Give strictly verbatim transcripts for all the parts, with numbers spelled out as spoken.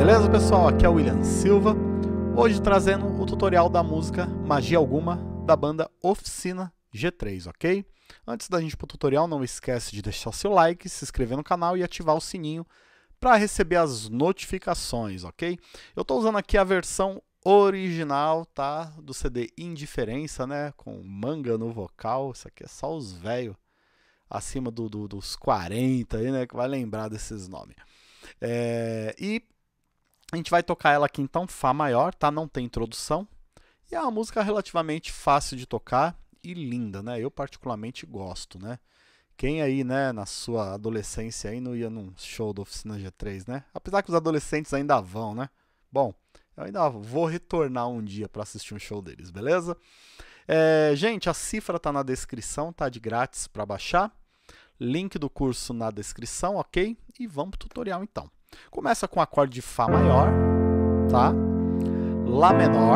Beleza, pessoal? Aqui é o William Silva, hoje trazendo o tutorial da música Magia Alguma, da banda Oficina G três, ok? Antes da gente ir para o tutorial, não esquece de deixar o seu like, se inscrever no canal e ativar o sininho para receber as notificações, ok? Eu estou usando aqui a versão original, tá? Do C D Indiferença, né? Com manga no vocal. Isso aqui é só os velhos acima do, do, dos quarenta aí, né? Que vai lembrar desses nomes. É, e a gente vai tocar ela aqui então, Fá maior, tá? Não tem introdução. E é uma música relativamente fácil de tocar e linda, né? Eu particularmente gosto, né? Quem aí, né, na sua adolescência aí não ia num show da Oficina G três, né? Apesar que os adolescentes ainda vão, né? Bom, eu ainda vou retornar um dia para assistir um show deles, beleza? É, gente, a cifra tá na descrição, tá de grátis para baixar. Link do curso na descrição, ok? E vamos pro tutorial então. Começa com o acorde de Fá maior, tá? Lá menor,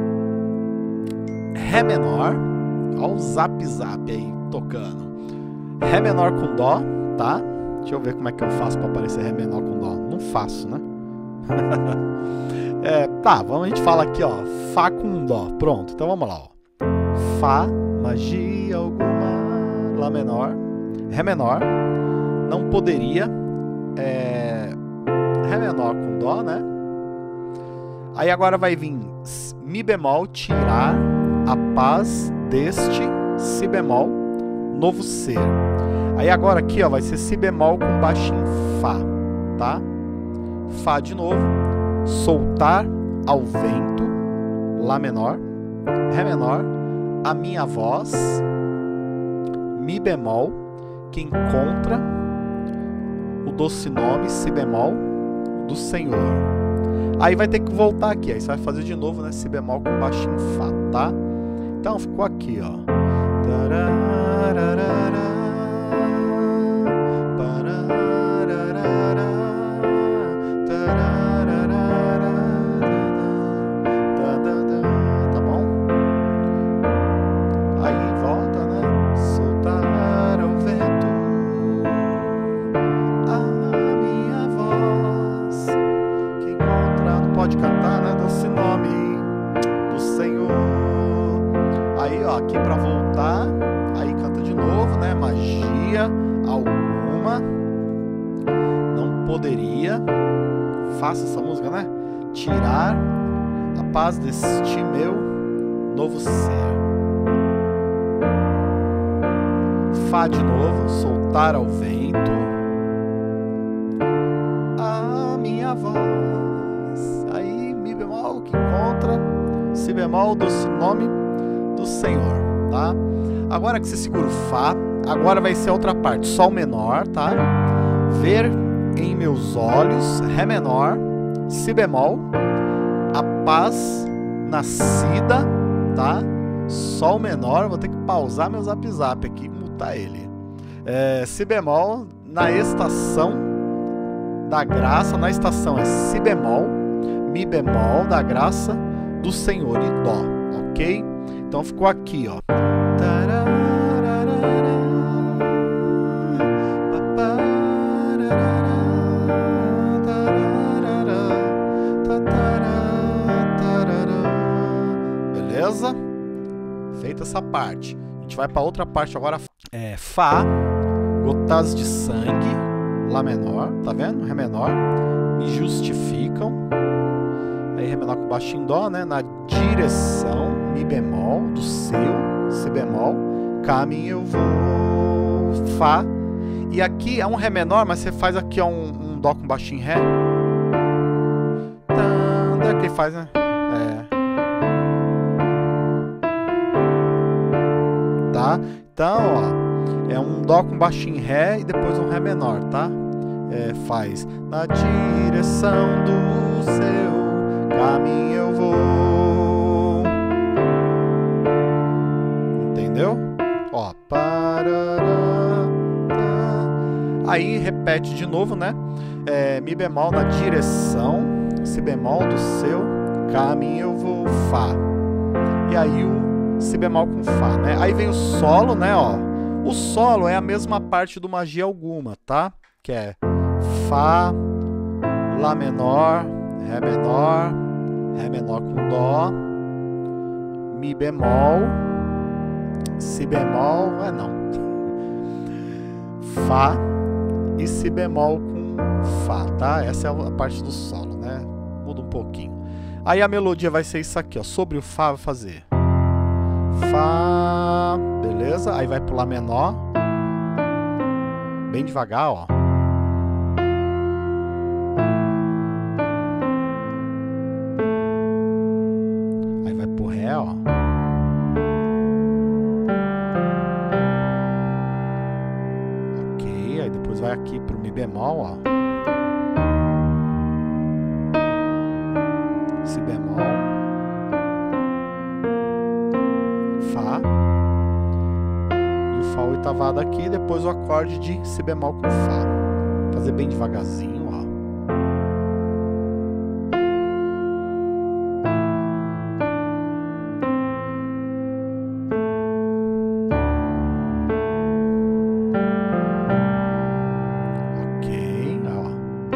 Ré menor, ó o zap zap aí tocando. Ré menor com Dó, tá? Deixa eu ver como é que eu faço para aparecer Ré menor com Dó. Não faço, né? é, tá, vamos, a gente fala aqui, ó, Fá com Dó. Pronto, então vamos lá, ó. Fá, magia alguma, Lá menor, Ré menor, não poderia, é, Ré menor com Dó, né? Aí agora vai vir Mi bemol, tirar a paz deste Si bemol, novo ser. Aí agora aqui, ó, vai ser Si bemol com baixinho Fá, tá? Fá de novo, soltar ao vento, Lá menor, Ré menor, a minha voz, Mi bemol, que encontra o doce nome Si bemol do Senhor. Aí vai ter que voltar aqui, aí você vai fazer de novo, né, Si bemol com baixinho Fá, tá? Então ficou aqui, ó. Pode cantar, né? Doce nome do Senhor. Aí, ó, aqui pra voltar, aí canta de novo, né? Magia alguma não poderia, faça essa música, né? Tirar a paz deste meu novo ser. Fá de novo, soltar ao vento a minha voz. Aí, Mi bemol que encontra Si bemol, doce nome do Senhor, tá? Agora que você segura o Fá, agora vai ser a outra parte, Sol menor, tá? Ver em meus olhos, Ré menor, Si bemol, a paz nascida, tá? Sol menor, vou ter que pausar meu zap zap aqui e mutar ele. É, Si bemol, na estação da graça, na estação é Si bemol, Mi bemol da graça do Senhor e Dó, ok? Então ficou aqui, ó. Beleza? Feita essa parte. A gente vai para outra parte agora. É, Fá, gotas de sangue, Lá menor, tá vendo? Ré menor, me justificam. Aí Ré menor com baixinho Dó, né? Na direção, Mi bemol, do seu, Si bemol, caminho eu vou, Fá. E aqui é um Ré menor, mas você faz aqui ó, um, um Dó com baixinho Ré. Onde é que ele faz, né? É. Tá? Então, ó, é um Dó com baixinho Ré e depois um Ré menor, tá? É, faz na direção do seu caminho eu vou. Entendeu? Ó, parará, tá. Aí repete de novo, né? É, Mi bemol na direção, Si bemol do seu caminho eu vou, Fá. E aí o Si bemol com Fá, né? Aí vem o solo, né? Ó, o solo é a mesma parte do Magia Alguma, tá? Que é Fá, Lá menor, Ré menor, Ré menor com Dó, Mi bemol, Si bemol, é não, Fá e Si bemol com Fá, tá? Essa é a parte do solo, né? Muda um pouquinho. Aí a melodia vai ser isso aqui, ó. Sobre o Fá vai fazer Fá, beleza? Aí vai pro Lá menor, bem devagar, ó. Aí vai pro Ré, ó. Ok, aí depois vai aqui pro Mi bemol, ó. Si bemol, Fá, e o Fá oitavado aqui, depois o acorde de Si bemol com Fá. Fazer bem devagarzinho, ó. Ok, ó.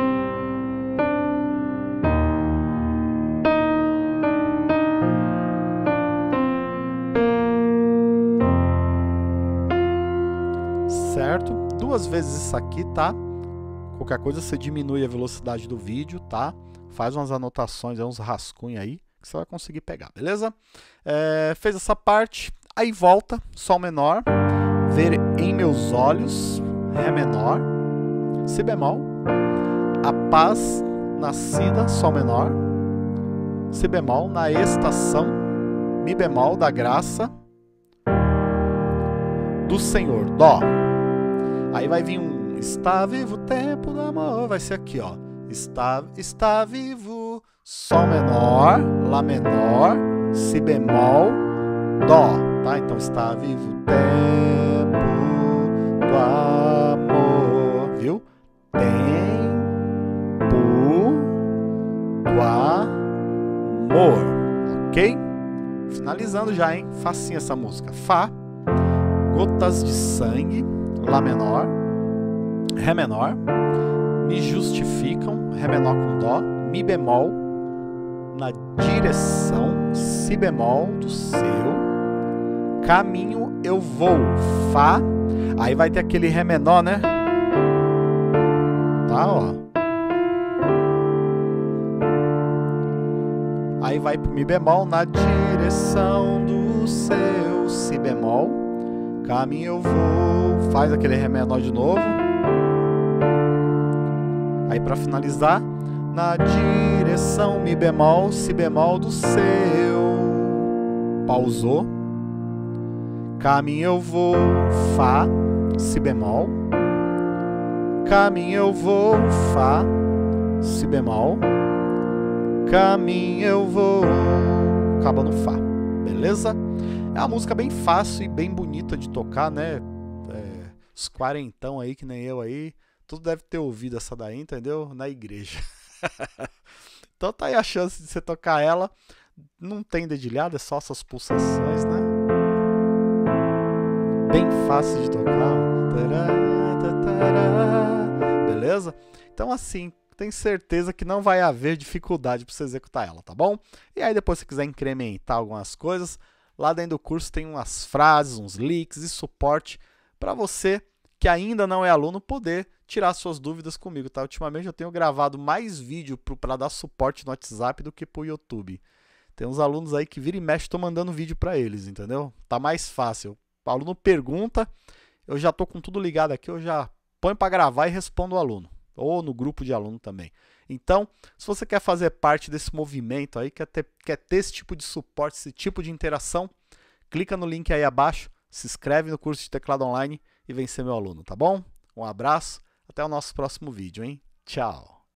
Certo? Duas vezes isso aqui, tá? Qualquer coisa você diminui a velocidade do vídeo, tá? Faz umas anotações, uns rascunhos aí, que você vai conseguir pegar, beleza? É, fez essa parte, aí volta, Sol menor, ver em meus olhos, Ré menor, Si bemol, a paz nascida, Sol menor, Si bemol, na estação, Mi bemol, da graça do Senhor, Dó. Aí vai vir um está vivo o tempo do amor, vai ser aqui, ó. Está, está vivo, Sol menor, Lá menor, Si bemol, Dó, tá? Então está vivo o tempo do amor, viu? Tempo do amor, ok? Finalizando já, hein? Facinho essa música. Fá, gotas de sangue, Lá menor, Ré menor, me justificam, Ré menor com Dó, Mi bemol, na direção, Si bemol do seu, caminho eu vou, Fá, aí vai ter aquele Ré menor, né? Tá, ó. Aí vai pro Mi bemol, na direção do seu, Si bemol, caminho eu vou, faz aquele Ré menor de novo. Aí para finalizar, na direção Mi bemol, Si bemol do seu, pausou, caminho eu vou, Fá, Si bemol, caminho eu vou, Fá, Si bemol, caminho eu vou, acaba no Fá, beleza? É uma música bem fácil e bem bonita de tocar, né? É, os quarentão aí, que nem eu aí, tudo deve ter ouvido essa daí, entendeu? Na igreja. Então tá aí a chance de você tocar ela. Não tem dedilhado, é só essas pulsações, né? Bem fácil de tocar. Beleza? Então assim, tenho certeza que não vai haver dificuldade para você executar ela, tá bom? E aí depois se você quiser incrementar algumas coisas, lá dentro do curso tem umas frases, uns links e suporte para você que ainda não é aluno poder tirar suas dúvidas comigo, tá? Ultimamente eu tenho gravado mais vídeo para dar suporte no WhatsApp do que pro YouTube. Tem uns alunos aí que vira e mexe, tô mandando vídeo para eles, entendeu? Tá mais fácil. O aluno pergunta, eu já tô com tudo ligado aqui, eu já ponho para gravar e respondo o aluno. Ou no grupo de aluno também. Então, se você quer fazer parte desse movimento aí, quer ter, quer ter esse tipo de suporte, esse tipo de interação, clica no link aí abaixo, se inscreve no curso de teclado online e vem ser meu aluno, tá bom? Um abraço, até o nosso próximo vídeo, hein? Tchau!